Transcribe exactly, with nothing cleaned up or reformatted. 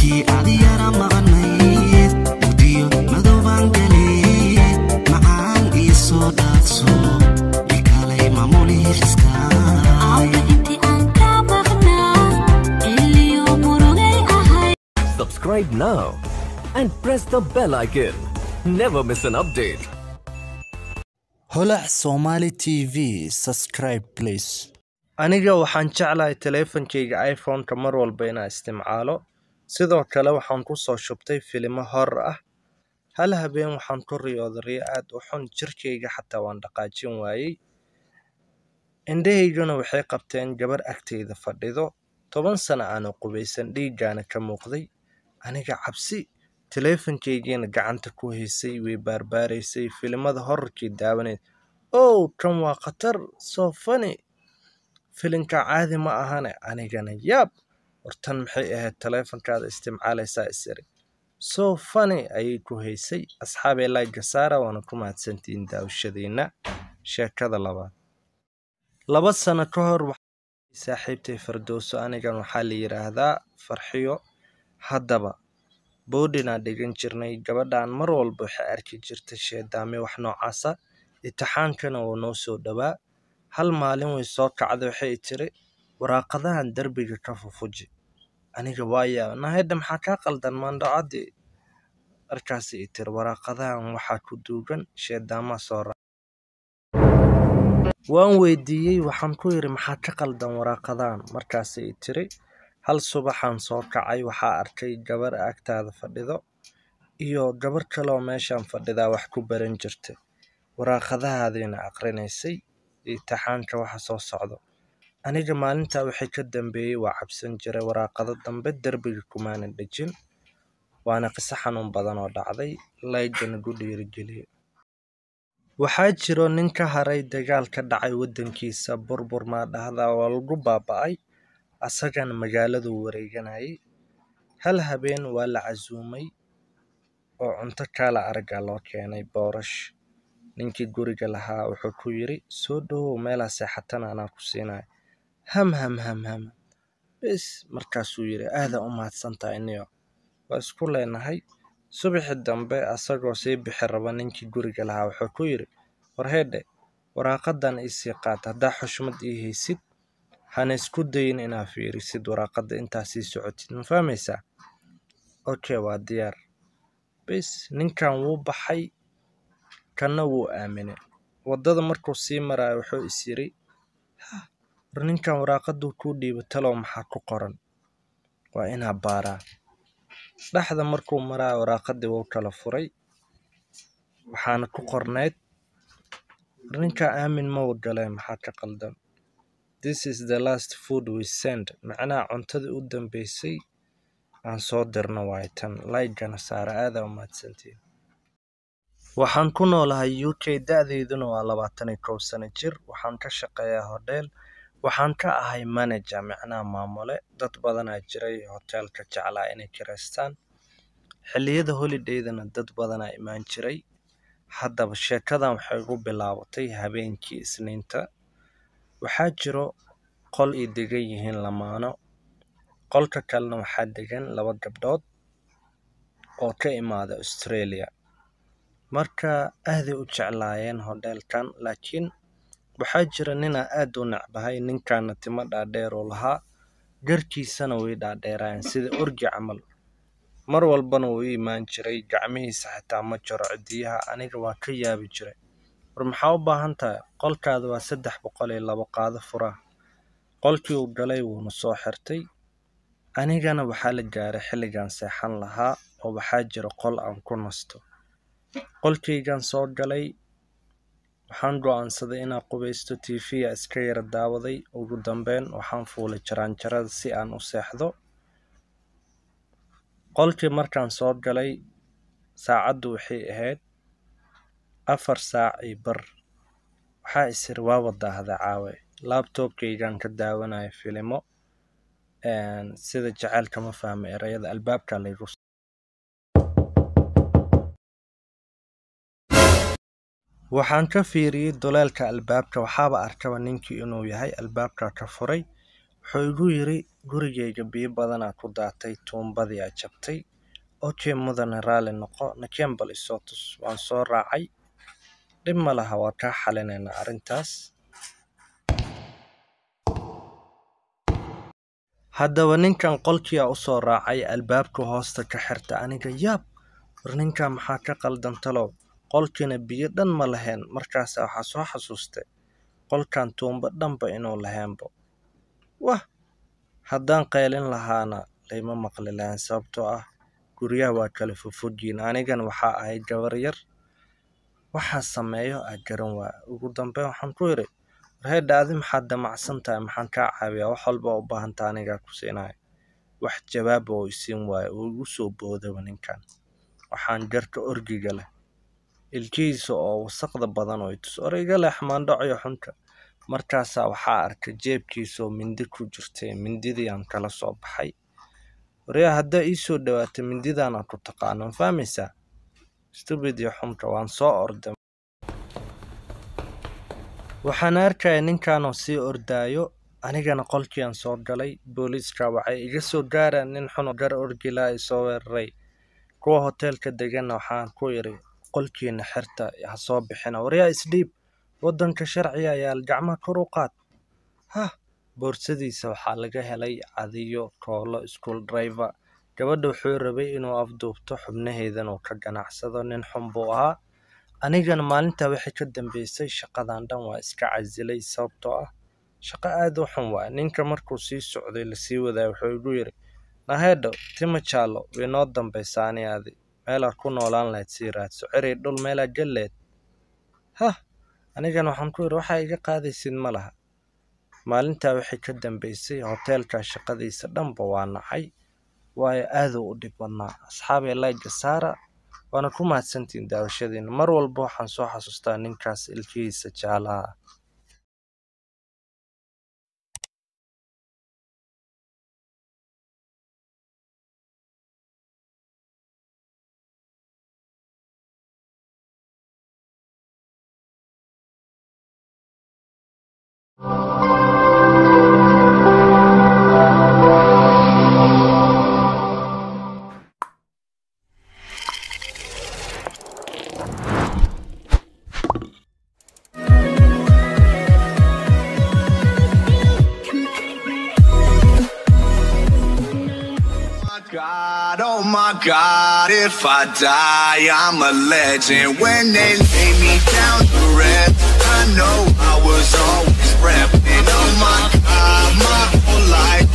intii adiyara maqnayd udiyo madooban galay macaan iyo soo dhaafso ikalay maamuli xiska intii aan ka maqnaa illiyo murugay ahay. Subscribe now and press the bell icon. Never miss an update. Holac Somali T V, subscribe please. aniga waxaan jeclahay teleefankayga iPhone-ka mar walba inaan isticmaalo. sidoo kale waxaan ku soo shubtay filimo horror ah. hal habeen waxaan ku riyooday riyo aad u xun, jirkayga xataa waan dhaqaajin waayey. indhahayguna waxay qabteen gabar agteyda fadhido, toban sano aan qubaysan, dhiiggaana ka muuqday. aniga cabsi, teleefankaygiina gacanta ku haysay, way baarbaaraysay filimada horrorkii daawaneed. oh kan waa khatar, so funny. filinka caadi ma ahane. anigana yaab, hortan maxay ahayd teleefankaada isticmaalaysaa isiri. so funny ayay ku haysay. asxaabay like saara, waana ku mahadsantihiin daawashadiina. sheekada labaad. laba sano ka hor saaxiibtay Fardooso, anigan waxaa la yiraahdaa Farxiyo. haddaba boodina dhigan jirnay. gabadhan mar walba waxay arki jirtay sheedaame wax noocaasa. imtixaankana wuu noo soo dhawaa. hal maalin way soo kacday, waxay tiri waraaqadahan darbiga ka fufuji. aniga waaya nahayda maxaa ka qaldan maandhacadi. markaas ay tiri waraaqadahan waxaa ku duugan sheedaama soo ra. waan weydiiyey, waxaan ku yiri maxaa ka qaldan waraaqadahan. markaas ay tiri hal subaxan soo kacay, waxaa arkay gabar agtaada fadhido iyo gabar kale oo meeshan fadhida wax ku baran jirtay. waraaqadahaadina aqrinaysay imtixaanka waxa soo socdo. aniga maalinta waxay ka dambeeyay waa cabsan jiray. waraaqada dambe darbiga kumaana dhejin. waana qiso xanuun badan oo dhacday. laygana gu dhiirigeliyay. waxaa jiro nin ka haray dagaal ka dhacay wadankiisa. burbur ma dhahdaa waa lagu baaba'ay. asagana magaaladu wareeganayay. hal habeen waa la casuumay oo cunto kala aragga loo keenay boorash. ninkii guriga lahaa wuxuu ku yiri soo dhawow, meela seexatan anaa ku siinay. ham ham ham ham bes. markaasuu yiri aada u mahadsantahay niyo, waa isku leenahay. subaxi dambe asagoo sii bixi raba, ninkii guriga lahaa wuxuu ku yiri warheedhe, waraaqadan isii qaat. haddaa xushmad ii haysid hana isku dayin inaa fiirisid waraaqada intaa sii socotid, ma fahmaysaa? okay waa diyaar. bes ninkan wuu baxay, kana wuu aaminay. wadada markuu sii marayo wuxuu is yiri war ninkan waraaqaduu kuu dhiibay talow maxaa ku qoran, waa inaa baaraa. dhaxda markuu marayo waraaqadii wuu kala furay. waxaana ku qorneyd war ninkan aamin ma wagalee, maxaa ka qaldan. this is the last food we send, macnaha cuntadii u dambeysay aan soo dirno waay tan. laygana saara, aada u mahadsantiin. waxaan ku noolahay U K, da'deyduna waa labaatan iyo kow sano jir. waxaan ka shaqeeyaa hodheel. waxaan ka ahay manager, macnaha maamule. dad badanaa jiray hoteelka jeclaa inay kireystaan. xilliyada holidaydana dad badanaa imaan jiray. haddaba sheekadan waxay ugu bilaabatay habeenkii Isniinta. waxaa jiro qol ay degan yihiin lamaano. qolka kalena waxaa degan laba gabdhood oo ka imaada Australia. marka aaday u jeclaayeen hodheelkan, laakiin waxaa jira ninaa aad u necbahay. ninkaana timo dhaadheer oo lahaa, garkiisana way dhaadheerayeen sida orgi camal. mar walbana wuu u imaan jiray, gacmihiisa xitaa ma jiro cidiyaha. aniga waa ka yaabi jiray. war maxaa u baahan tahay? qolkaada waa saddex boqol iyo labo, qaado furaha. qolkii uu galay wuuna soo xirtay. anigana waxaa la gaaray xilligan seexan lahaa, oo waxaa jira qol aan ku nasto. qolkaygan soo galay. waxaan go'aansaday inaan qubaysto. T V-ga iska yara daawaday. ugu dambeyn waxaan fuulay jaraanjarada si aan u seexdo. qolkii markaan soo galay, saacaddu waxay ahayd afar saac iyo bar. waxaa isir waa wadaahda caawe. labtobkaygan ka daawanaya filimo sida jacaylka ma fahmo erayada. albaabka laygu waxaan ka fiiriyay duleelka albaabka. waxaaba arkaba ninkii inuu yahay albaabka ka furay. wuxuu igu yiri gurigeyga biyo badanaa ku daatay tuumbadii aa jabtay okay mudane raali noqo nakeen bal isoo tus waan soo raacay dhib ma laha waa kaa xalinaynaa arrintaas haddaba ninkan qolkii aa usoo raacay albaabka hoosta ka xirta aniga yaab war ninkan maxaa ka qaldan talow qolkiina biyo dhan ma lahayn markaas waxaa soo xasuustay qolkan tuumba dhanba inuu lahaynbo wah haddaan qaylin lahaana layma maqli lahayn sababtoo ah guryaha waa kala fofogyiin anigan waxaa ahay gabar yar waxaa sameeyo aa garan waa ugu dambeyn waxaan ku yiri warheedha adi maxaad damacsan tahay maxaan kaa caawiyaa wax walba u baahan tahay anigaa ku siinayo wax jawaab oo isiin waayo uu igu soo boodaba ninkan waxaan jarka orgiga leh ilkiisa oo wasaqda badan oo itus origa leh xamaandhaco xunka markaasaa waxaa arkay jeebkiisa oo mindi ku jirtay mindidii aan kala soo baxay wariyaa haddaa ii soo dhawaatay mindidaan aad ku taqaano fahmaysaa stupid iyo xunka waan soo orday waxaan arkay ninkan oo sii ordaayo anigana qolkii aan soo galay booliiska waxay iga soo gaaraan nin xun oo gar orgila ay soo weeraray kuwa hoteelka degan waxaan ku yiri qolkiina xirta ha soo bixina wariyaa isdhiib wadanka sharciga ayaa gacmaha kor u qaad ha boorsadiisa waxaa laga helay cadiyo koolo school driver gabadha wuxuu rabay inuu afduubto xubnaheedan oo ka ganacsado nin xun buu ahaa anigana maalinta wixii ka dambeysay shaqadan dhan waa iska casilay sababtoo ah shaqo aad u xun waa ninka markuu sii socday la sii waday wuxuu igu yiri naheedho tima jaalo way noo dambaysaani aadi meelaad ku noolaan lahayd sii raadso ciray dhul meelaad galleed ha anigana waxaan ku yiri waxaa iga qaadaysid ma laha maalintaa wixii ka dambeysay hoteelka shaqadiisa dhanba waa nacay waayo aad u dhib badnaa asxaabay like saara waana ku mahadsantiin daawashadiina mar walba waxaan soo xasuustaa ninkaas ilkihiisa jaalaha God, oh my God, if I die, I'm a legend. When they lay me down to rest, I know I was always repping. Oh my God, my whole life